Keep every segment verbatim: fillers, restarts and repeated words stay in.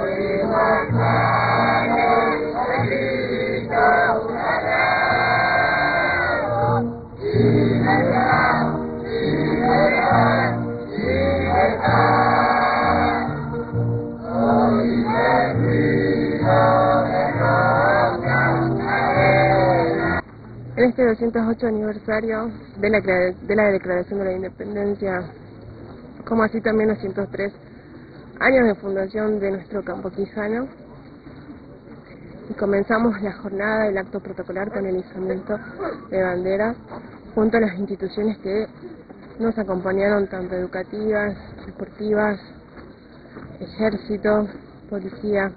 En este doscientos ocho aniversario de la, de la Declaración de la Independencia, como así también doscientos tres años de fundación de nuestro campo quijano, y comenzamos la jornada del acto protocolar con el izamiento de bandera junto a las instituciones que nos acompañaron, tanto educativas, deportivas, ejército, policía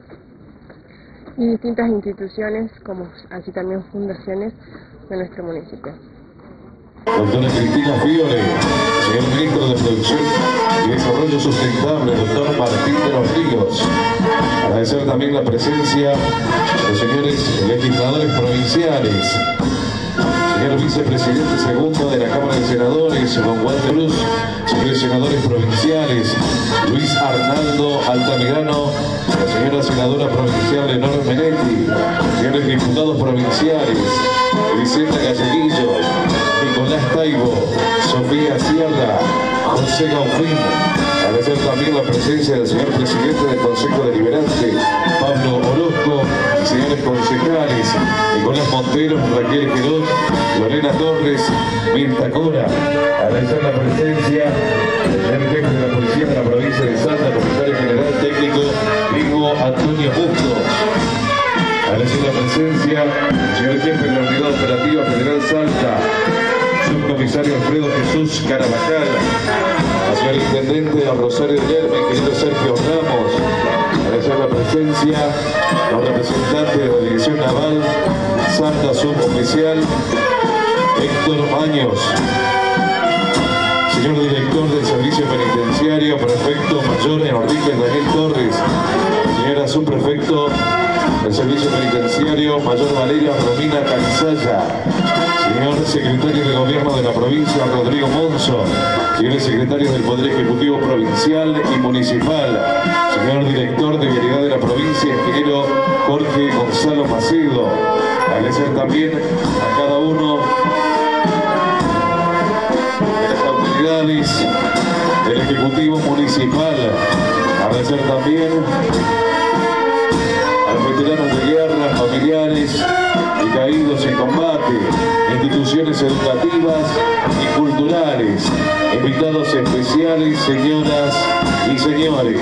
y distintas instituciones, como así también fundaciones de nuestro municipio. Doctora Cristina Fiore, señor ministro de Producción y Desarrollo Sustentable, doctor Martín de los Ríos. Agradecer también la presencia de los señores legisladores provinciales, señor vicepresidente segundo de la Cámara de Senadores, don Juan de Cruz, señores senadores provinciales, Luis Arnaldo Altamirano, la señora senadora provincial Leonor Menetti, señores diputados provinciales, Vicenta Galleguillo, Nicolás Taibo, Sofía Sierra, José Gaufín. Agradecer también la presencia del señor presidente del Consejo Deliberante, Pablo Orozco, y señores concejales, Nicolás Montero, Raquel Querot, Lorena Torres, Mirta Cora. Agradecer la presencia del señor jefe de la Policía de la provincia de Salta, comisario general técnico Gringo Antonio Bustos. Agradecer la presencia del señor jefe de la Unidad Operativa Federal Salta, subcomisario Alfredo Jesús Carabajal, al señor intendente de Rosario de Lerma, querido Sergio Ramos. Agradecer la presencia de los representantes de la Dirección Naval, Salta Suboficial Héctor Maños, señor director del Servicio Penitenciario, prefecto mayor Enrique Daniel Torres, señora subprefecto del Servicio Penitenciario, mayor Valeria Romina Canzaya, señor secretario de Gobierno de la provincia, Rodrigo Monzo, señores secretarios del Poder Ejecutivo Provincial y Municipal, señor director de Vialidad de la provincia, ingeniero Jorge Gonzalo Macedo. Agradecer también a cada uno de las autoridades del Ejecutivo Municipal. Agradecer también a los veteranos de guerra, familiares y caídos en combate, instituciones educativas y culturales, invitados especiales, señoras y señores.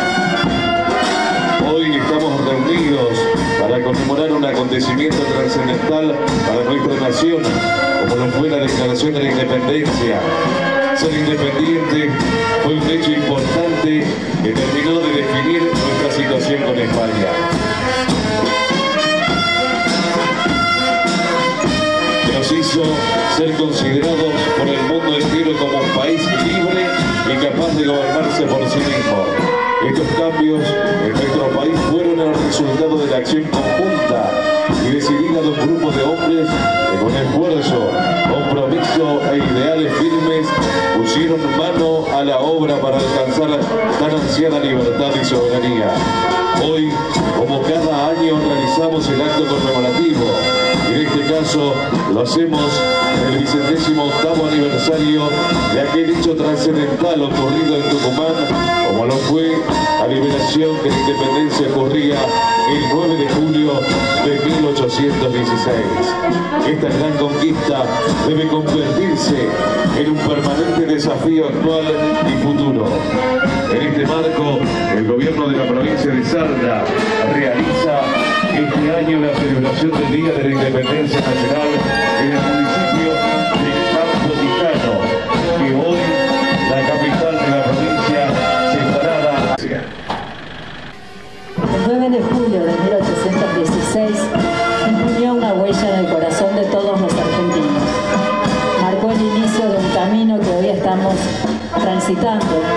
Hoy estamos reunidos para conmemorar un acontecimiento trascendental para nuestra nación, como lo fue la Declaración de la Independencia. Ser independiente fue un hecho importante que terminó de definir nuestra situación con España. Nos hizo ser considerados por el mundo entero como un país libre y capaz de gobernarse por sí mismo. Estos cambios en nuestro país fueron el resultado de la acción conjunta y decidida de un grupo de hombres que con esfuerzo, compromiso e ideales firmes pusieron mano a la obra para alcanzar tan ansiada libertad y soberanía. Hoy, como cada año, realizamos el acto conmemorativo. En este caso, lo hacemos en el vicentésimo octavo aniversario de aquel hecho trascendental ocurrido en Tucumán, como lo fue la liberación de la independencia ocurría el nueve de julio de mil ochocientos dieciséis. Esta gran conquista debe convertirse en un permanente desafío actual y futuro. En este marco, el gobierno de la provincia de Salta realiza este año la celebración del Día de la Independencia Nacional en el municipio de Campo Quijano, que hoy la capital de la provincia separada. El nueve de julio de mil ochocientos dieciséis imprimió una huella en el corazón de todos los argentinos. Marcó el inicio de un camino que hoy estamos transitando